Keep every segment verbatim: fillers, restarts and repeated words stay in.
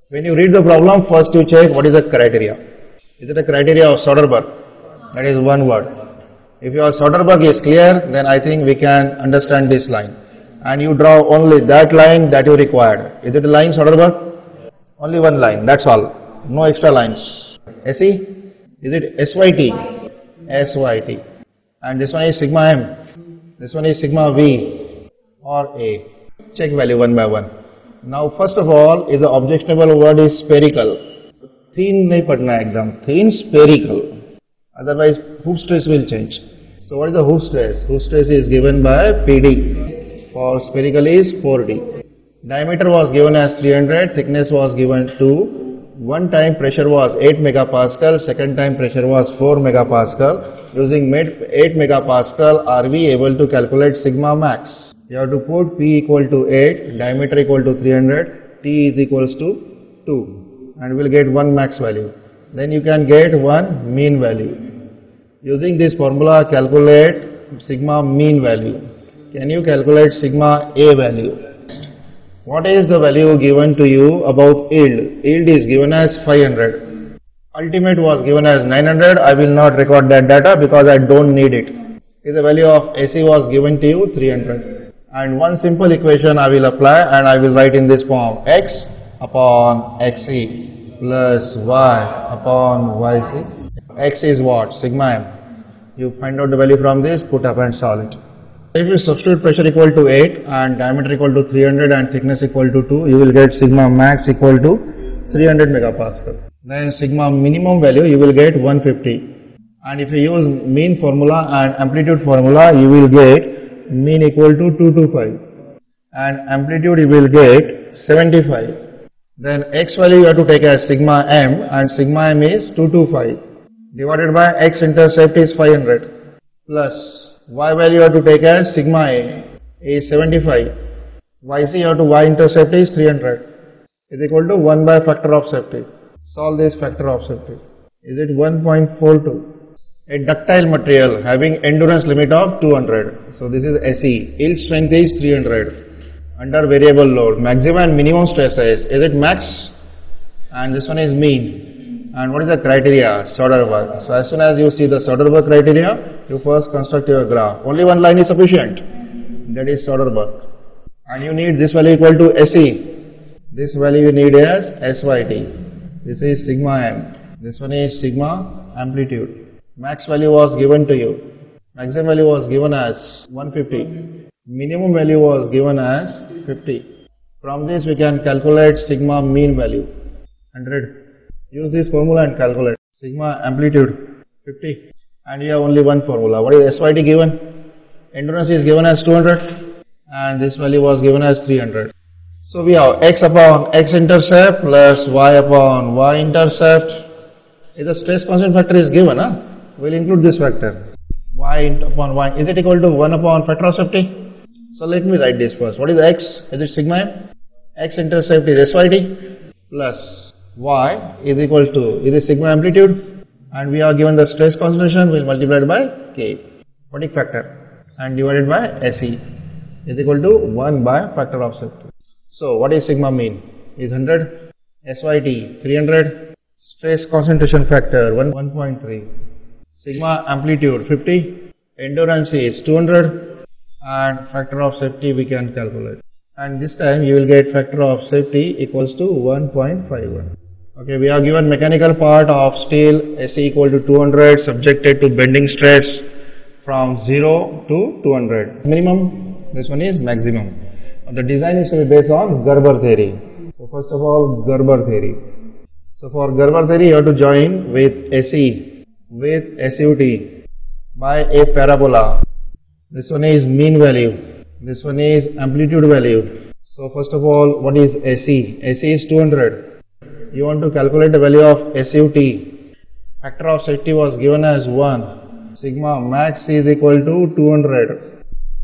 When you read the problem, first you check what is the criteria. Is it a criteria of Soderberg? That is one word. If your Soderberg is clear, then I think we can understand this line. And you draw only that line that you required. Is it a line, Soderberg? Only one line, that's all. No extra lines. S E? Is it S Y T? S Y T. And this one is sigma M. This one is sigma V or A. Check value one by one. Now first of all, is the objectionable word is spherical. Thin nahi padna ekdam. Thin spherical. Otherwise hoop stress will change. So what is the hoop stress? Hoop stress is given by P D. For spherical is four D. Diameter was given as three hundred. Thickness was given to. One time pressure was eight megapascal. Second time pressure was four megapascal. Using eight megapascal, are we able to calculate sigma max? You have to put P equal to eight, diameter equal to three hundred, T is equals to two, and we will get one max value. Then you can get one mean value. Using this formula, calculate sigma mean value. Can you calculate sigma A value? What is the value given to you about yield? Yield is given as five hundred. Ultimate was given as nine hundred. I will not record that data because I don't need it. The value of A C was given to you three hundred. And one simple equation I will apply and I will write in this form. X upon X E plus Y upon Y C. X is what? Sigma M. You find out the value from this, put up and solve it. If you substitute pressure equal to eight and diameter equal to three hundred and thickness equal to two, you will get sigma max equal to three hundred megapascal. Then sigma minimum value you will get one hundred fifty. And if you use mean formula and amplitude formula, you will get mean equal to two hundred twenty-five. And amplitude you will get seventy-five. Then x value you have to take as sigma m, and sigma m is two hundred twenty-five. Divided by x intercept is five hundred. Plus y value you have to take as sigma a is seventy-five. Yc you have to y intercept is three hundred. Is equal to one by factor of safety. Solve this factor of safety. Is it one point four two? A ductile material having endurance limit of two hundred. So this is S E. Yield strength is three hundred. Under variable load. Maximum and minimum stresses. Is it max? And this one is mean. And what is the criteria? Soderberg. So as soon as you see the Soderberg criteria, you first construct your graph. Only one line is sufficient. That is Soderberg. And you need this value equal to S E. This value you need as S Y T. This is sigma m. This one is sigma amplitude. Max value was given to you. Maximum value was given as one hundred fifty. Minimum value was given as fifty. From this we can calculate sigma mean value. one hundred. Use this formula and calculate. Sigma amplitude fifty. And you have only one formula. What is S Y T given? Endurance is given as two hundred. And this value was given as three hundred. So we have x upon x intercept plus y upon y intercept. If the stress constant factor is given, huh? We'll include this factor. Y upon y. Is it equal to one upon factor of safety? So let me write this first. What is x? Is it sigma m? X intercept is S Y T plus y is equal to, is it sigma amplitude? And we are given the stress concentration, we'll multiply it by K, fatigue factor, and divided by S E is equal to one by factor of safety. So what is sigma mean? Is one hundred, S Y T three hundred, stress concentration factor one point three, sigma amplitude fifty, endurance is two hundred, and factor of safety we can calculate. And this time you will get factor of safety equals to one point five one. Okay, we are given mechanical part of steel S E equal to two hundred subjected to bending stress from zero to two hundred. Minimum, this one is maximum. The design is to be based on Gerber theory. So first of all, Gerber theory. So for Gerber theory you have to join with S E, with S U T by a parabola. This one is mean value. This one is amplitude value. So first of all, what is S E? S E is two hundred. You want to calculate the value of S U T. Factor of safety was given as one. Sigma max is equal to two hundred.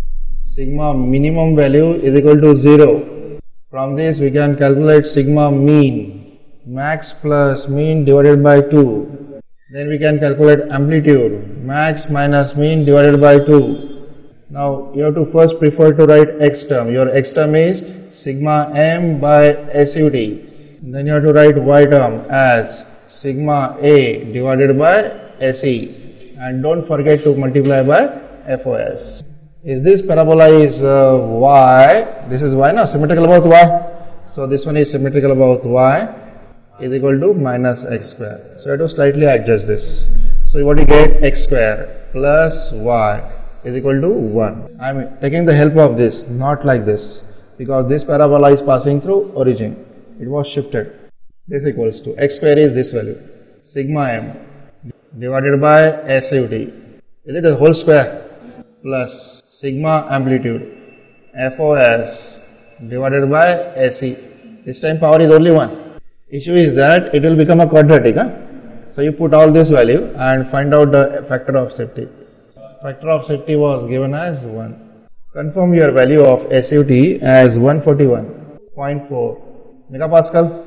Sigma minimum value is equal to zero. From this we can calculate sigma mean. Max plus mean divided by two. Then we can calculate amplitude. Max minus mean divided by two. Now you have to first prefer to write x term. Your x term is sigma m by S U T. Then you have to write y term as sigma A divided by S E, and don't forget to multiply by F O S. Is this parabola is uh, y, this is y, no, symmetrical about y. So this one is symmetrical about y is equal to minus x square. So you have to slightly adjust this. So what you get, x square plus y is equal to one. I am taking the help of this, not like this, because this parabola is passing through origin. It was shifted. This equals to x square is this value, sigma m divided by S U T. Is it a whole square? Plus sigma amplitude F O S divided by S E. This time power is only one. Issue is that it will become a quadratic. Huh? So you put all this value and find out the factor of safety. Factor of safety was given as one. Confirm your value of S U T as one forty-one point four megapascal.